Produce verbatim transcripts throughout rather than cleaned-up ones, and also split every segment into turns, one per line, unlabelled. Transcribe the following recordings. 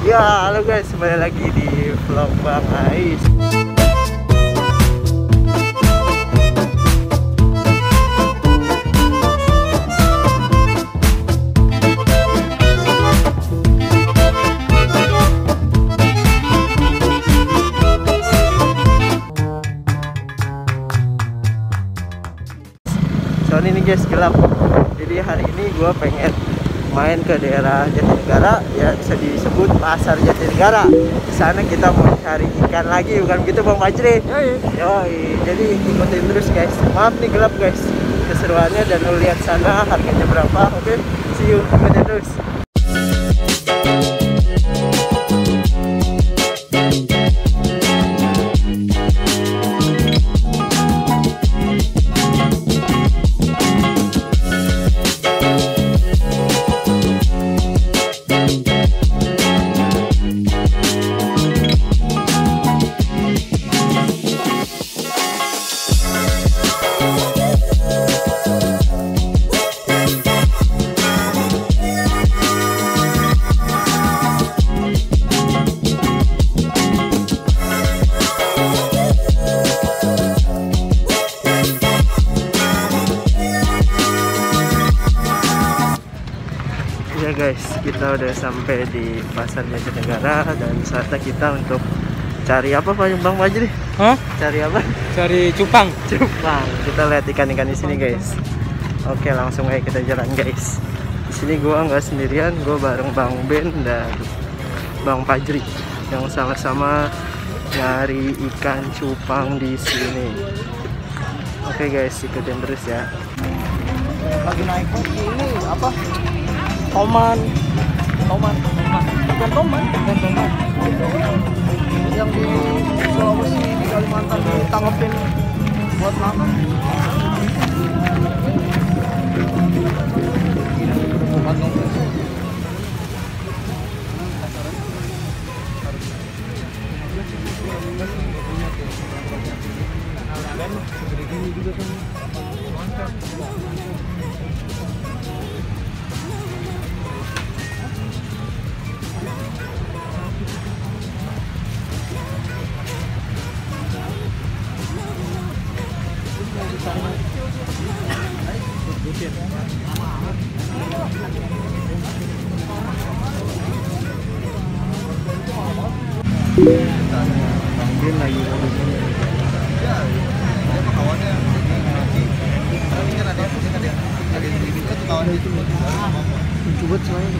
Ya, halo guys, kembali lagi di vlog Bang Ais. Soalnya ini guys gelap, jadi hari ini gue pengen main ke daerah Jatinegara, ya bisa disebut pasar Jatinegara. Di sana kita mau cari ikan lagi, bukan begitu Bang Fajri? Yoi. Yoi. Jadi ikutin terus guys. Maaf nih gelap guys, keseruannya, dan lu lihat sana harganya berapa. Oke, see you, ikutin terus. Ya guys, kita udah sampai di pasar Jatinegara dan saatnya kita untuk cari apa Pak Bang Fajri?
Hah?
Cari apa?
Cari cupang.
Cupang. Kita lihat ikan-ikan di sini guys. Oke, langsung aja kita jalan guys. Di sini gua nggak sendirian, gua bareng Bang Ben dan Bang Fajri yang sama-sama nyari ikan cupang di sini. Oke guys, ikutin terus ya. Lagi naik ini apa? Toman, toman, toman, bukan toman, bukan toman. Yang di Sulawesi, di Kalimantan ditanggepin buat makan. Bangun lagi coba selain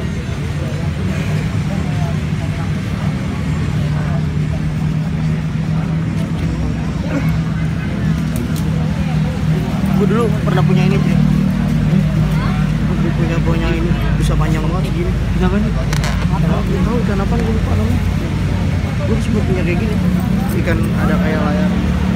gue dulu pernah punya ini sih. Gue punya punya ini bisa panjang banget gini. Kenapa nih? Nggak tahu ikan apa, gue lupa namanya. Gue sempat punya kayak gini. Ikan ada kayak layar.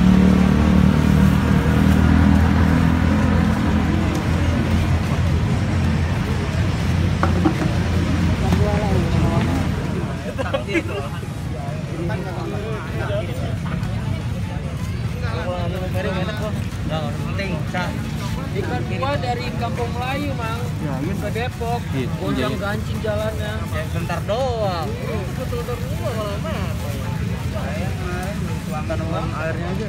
Ikan gua dari Kampung Melayu, Mang.
Ya, iya.
Ke Depok. Gonjang gancing jalannya. Ya, bentar doang. Bentar doang kalau mah. Saya kemarin tuangkan uang airnya aja.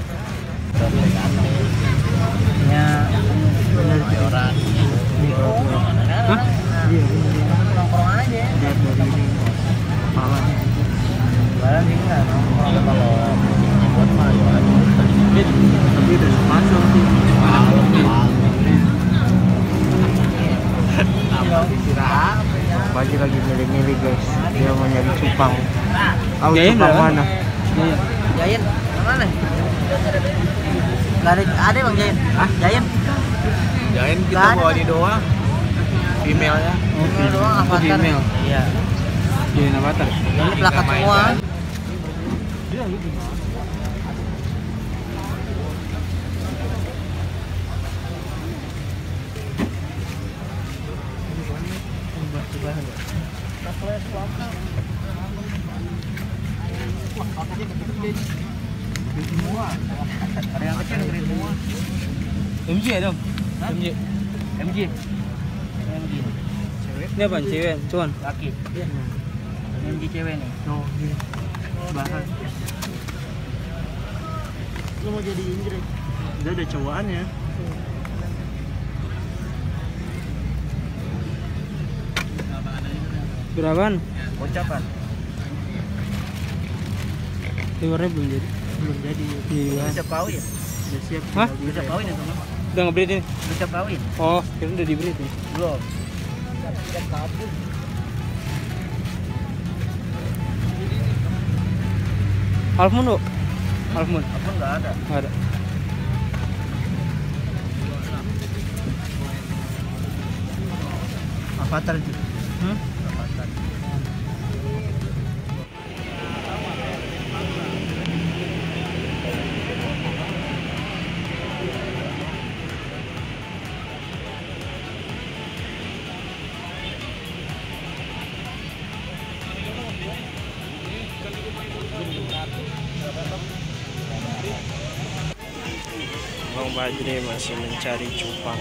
Ya, benar di orang. Hah? Iya,
Nongkrong aja.
lihat dari ini kepalanya.
Barang sih enggak nongkrong kalau buat mah
Tapi udah sepasang sih. Pagi lagi milih-milih guys. Dia mau nyari cupang. Tahu cupang mana?
Jayan, mana? Gak ada, ada Bang Jayan. Ah, Jayan.
Jayan kita bawa di doang. Female ya.
Female doang, avatar.
Female.
Iya.
Jayan avatar.
Ini plakat semua. Ada yang kecil gede semua.
M J ya dong? M J. M J.
M G.
Ini apa? Cewek, cuan.
Laki. M G cewek nih.
Oh, iya. Bahan.
Lu mau jadi Inggris?
Dia ada cowokannya.
Berapaan?
Ucapan.
Livernya belum jadi.
Belum jadi.
Iya.
Udah siap kawin. Udah siap.
Hah?
Udah siap kawin ya teman.
Udah ngebreed ini?
Udah siap kawin.
Oh, kira udah dibreed nih.
Belum.
Siap kabur. Half moon, Bu? Half moon?
Apa nggak ada?
Nggak ada.
Avatar itu.
Hmm?
Avatar. Bang Badri masih mencari cupang.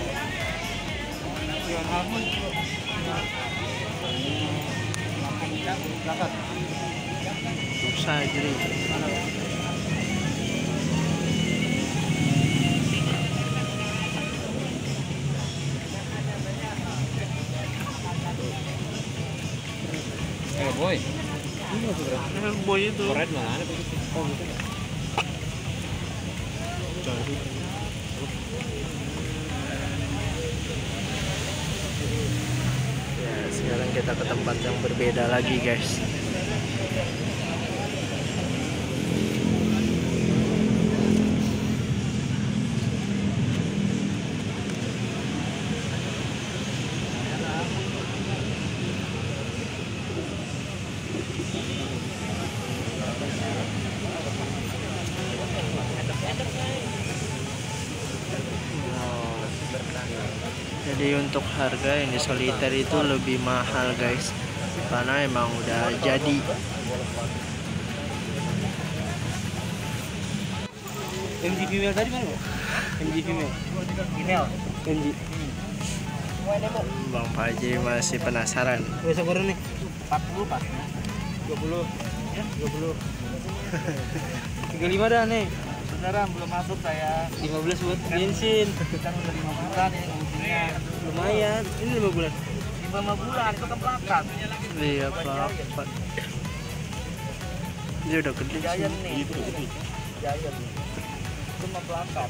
Susah jadi.
Eh boy,
Boy itu.
keren mana begitu? Oh gitu.
Cari. Ya, sekarang kita ke tempat yang berbeda lagi, guys. Jadi untuk harga yang di soliter itu lebih mahal, guys, karena emang udah jadi.
M G female tadi mana, Bu? M G female.
Email.
M G.
Bang Fajri masih penasaran.
Berapa sabar nih?
empat puluh pas.
dua puluh.
Ya, dua puluh.
tiga puluh lima dah nih.
Saudara belum masuk saya.
lima belas buat bensin.
Kan udah lima bulan ini ngomongnya.
Lumayan. Ini lima bulan.
lima bulan itu kan belakang. Iya, Pak. Dia udah gede
Giant
sih.
nih.
Giant. Itu mah belakang.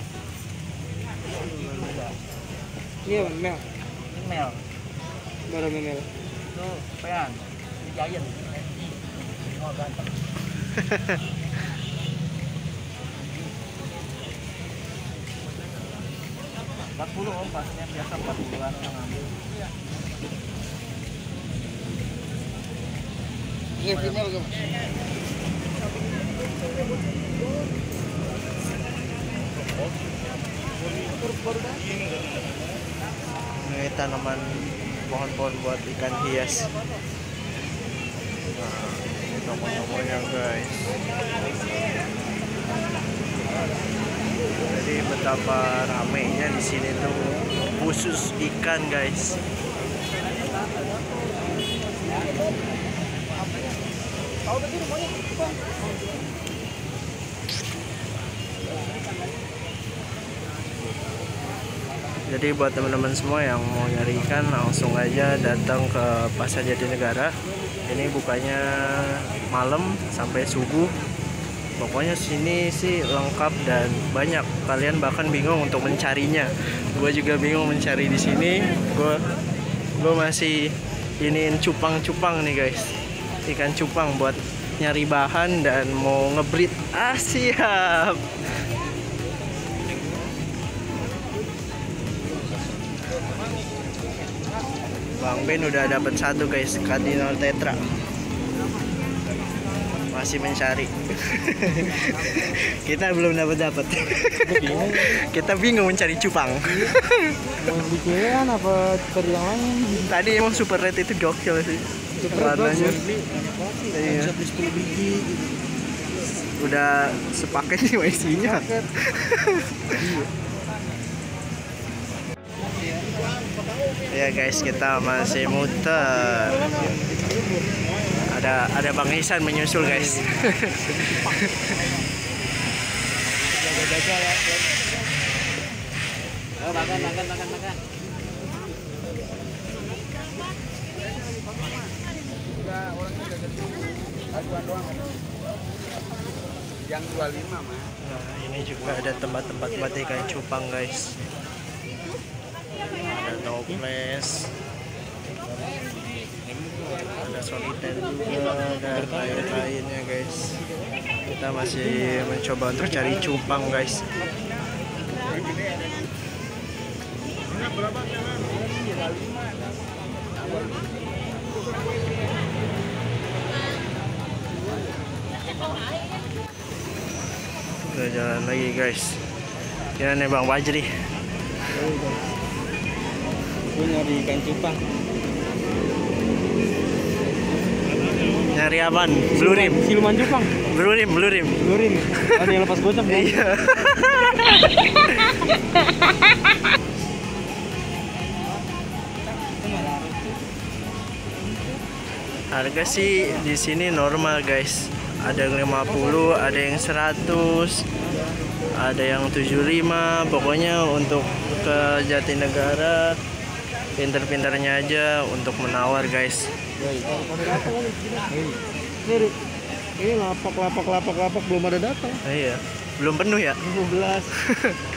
Iya, mel.
Email.
Baru mel.
Itu pean. Ini Giant. Oh, ganteng. empat puluh om, pasnya biasa empat puluhan orang ambil.
Iya, female kan.
Ini tanaman pohon-pohon buat ikan hias. Nah, ini toko-tokonya, guys. Jadi betapa ramainya di sini tuh khusus ikan, guys. Jadi buat teman-teman semua yang mau nyari ikan langsung aja datang ke Pasar Jatinegara. Ini bukanya malam sampai subuh. Pokoknya sini sih lengkap dan banyak. Kalian bahkan bingung untuk mencarinya. Gue juga bingung mencari di sini. Gue gue masih iniin cupang-cupang nih, guys. Ikan cupang buat nyari bahan dan mau ngebreed. Ah, siap. Bang Ben udah dapat satu, guys, Cardinal Tetra. Masih mencari. Kita belum dapat dapat. Kita bingung mencari cupang.
Mau di cewek apa cari yang lain?
Tadi emang super red itu gokil sih.
Super red
Warnanya.
bagus.
Iya.
Bisa beli sepuluh biji gitu.
Udah sepaket sih isinya. Ya guys, kita masih muter. Ada ada ada Bang Ihsan menyusul guys.
Jaga-jaga ya. Oh, makan, makan, makan, makan.
Yang dua puluh lima mah.
Nah, ini juga ada tempat-tempat buat ikan cupang guys. Ada toples, ada soliter juga, ada kain-kainnya guys. Kita masih mencoba untuk cari cupang guys. Kita jalan lagi guys. Gimana nih Bang Fajri?
Gue nyari ikan cupang.
Nyari apaan? Blue rim.
Siluman cupang.
Blue rim, blue rim.
Blue rim. Ada yang lepas gocap kan?
Iya. Harga sih di sini normal guys. Ada yang lima puluh, ada yang seratus, ada yang tujuh puluh lima. Pokoknya untuk ke Jatinegara pinter-pinternya aja untuk menawar guys.
Ini lapak lapak lapak lapak belum ada datang.
Iya, belum penuh ya?
lima belas